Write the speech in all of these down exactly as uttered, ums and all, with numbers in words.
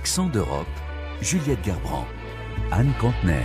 Accent d'Europe, Juliette Gerbrand, Anne Contener.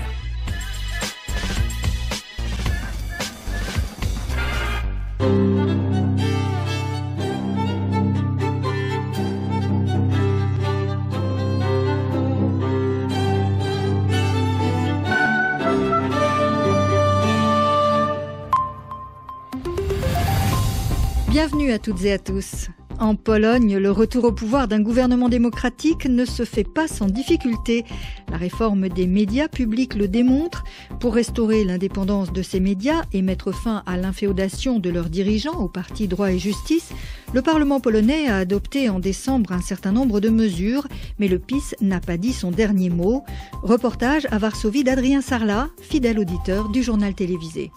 Bienvenue à toutes et à tous. En Pologne, le retour au pouvoir d'un gouvernement démocratique ne se fait pas sans difficulté. La réforme des médias publics le démontre. Pour restaurer l'indépendance de ces médias et mettre fin à l'inféodation de leurs dirigeants au parti Droit et Justice, le Parlement polonais a adopté en décembre un certain nombre de mesures, mais le P I S n'a pas dit son dernier mot. Reportage à Varsovie d'Adrien Sarlat, fidèle auditeur du journal télévisé.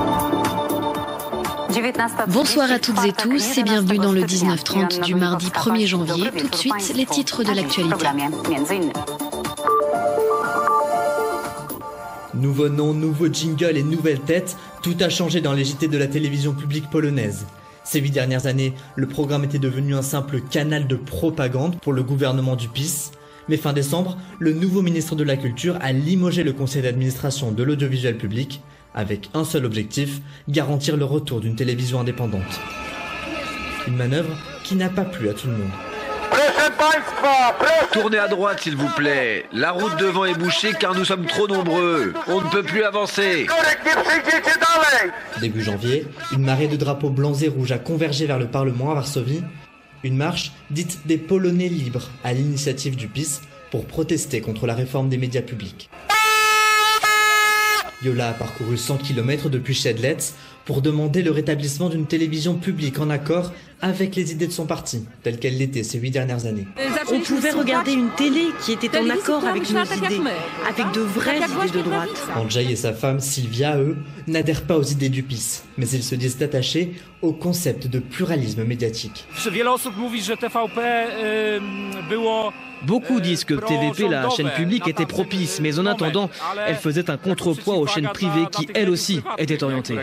Bonsoir à toutes et tous et bienvenue dans le dix-neuf trente du mardi premier janvier. Tout de suite, les titres de l'actualité. Nouveau nom, nouveau jingle et nouvelle tête, tout a changé dans les J T de la télévision publique polonaise. Ces huit dernières années, le programme était devenu un simple canal de propagande pour le gouvernement du P I S. Mais fin décembre, le nouveau ministre de la Culture a limogé le conseil d'administration de l'audiovisuel public, avec un seul objectif, garantir le retour d'une télévision indépendante. Une manœuvre qui n'a pas plu à tout le monde. Tournez à droite s'il vous plaît. La route devant est bouchée car nous sommes trop nombreux. On ne peut plus avancer. Début janvier, une marée de drapeaux blancs et rouges a convergé vers le Parlement à Varsovie. Une marche dite des Polonais libres à l'initiative du P I S pour protester contre la réforme des médias publics. Jola a parcouru cent kilomètres depuis Siedlec pour demander le rétablissement d'une télévision publique en accord avec les idées de son parti, telles qu'elles l'étaient ces huit dernières années. On pouvait regarder une télé qui était en accord avec nos idées, avec de vraies idées de droite. Andrzej et sa femme Sylwia, eux, n'adhèrent pas aux idées du P I S, mais ils se disent attachés au concept de pluralisme médiatique. Beaucoup disent que T V P, la chaîne publique, était propice, mais en attendant, elle faisait un contrepoids aux chaînes privées qui, elles aussi, étaient orientées.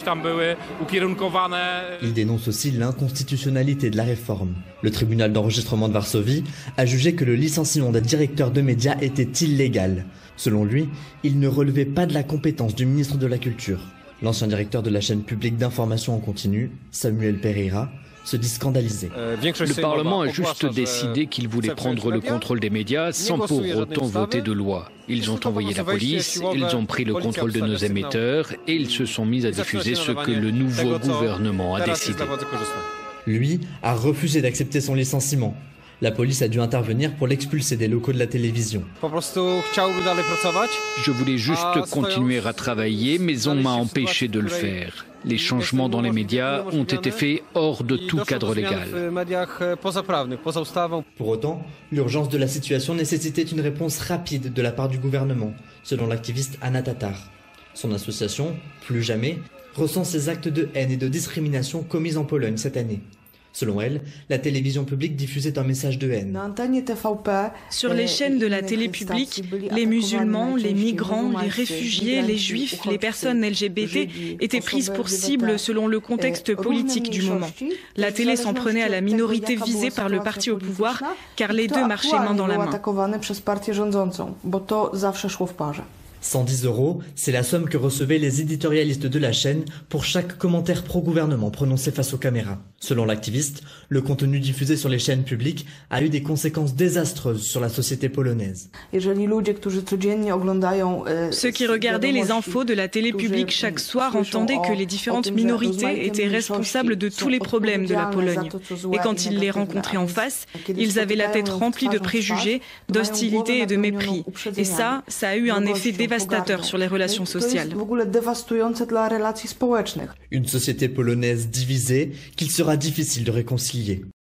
Ils dénoncent aussi l'inconstitutionnalité de la réforme. Le tribunal d'enregistrement de Varsovie a jugé que le licenciement d'un directeur de médias était illégal. Selon lui, il ne relevait pas de la compétence du ministre de la Culture. L'ancien directeur de la chaîne publique d'information en continu, Samuel Pereira, se dit scandalisé. Le Parlement a juste décidé qu'il voulait prendre le contrôle des médias sans pour autant voter de loi. Ils ont envoyé la police, ils ont pris le contrôle de nos émetteurs et ils se sont mis à diffuser ce que le nouveau gouvernement a décidé. Lui a refusé d'accepter son licenciement. La police a dû intervenir pour l'expulser des locaux de la télévision. Je voulais juste continuer à travailler, mais on m'a empêché de le faire. Les changements dans les médias ont été faits hors de tout cadre légal. Pour autant, l'urgence de la situation nécessitait une réponse rapide de la part du gouvernement, selon l'activiste Anna Tatar. Son association, Plus Jamais, ressent ces actes de haine et de discrimination commis en Pologne cette année. Selon elle, la télévision publique diffusait un message de haine. Sur les chaînes de la télé publique, les musulmans, les migrants, les réfugiés, les juifs, les personnes L G B T étaient prises pour cible selon le contexte politique du moment. La télé s'en prenait à la minorité visée par le parti au pouvoir, car les deux marchaient main dans la main. cent dix euros, c'est la somme que recevaient les éditorialistes de la chaîne pour chaque commentaire pro-gouvernement prononcé face aux caméras. Selon l'activiste, le contenu diffusé sur les chaînes publiques a eu des conséquences désastreuses sur la société polonaise. Ceux qui regardaient les infos de la télé publique chaque soir entendaient que les différentes minorités étaient responsables de tous les problèmes de la Pologne. Et quand ils les rencontraient en face, ils avaient la tête remplie de préjugés, d'hostilité et de mépris. Et ça, ça a eu un effet dévastateur sur les relations sociales. Une société polonaise divisée qu'il sera difficile de réconcilier.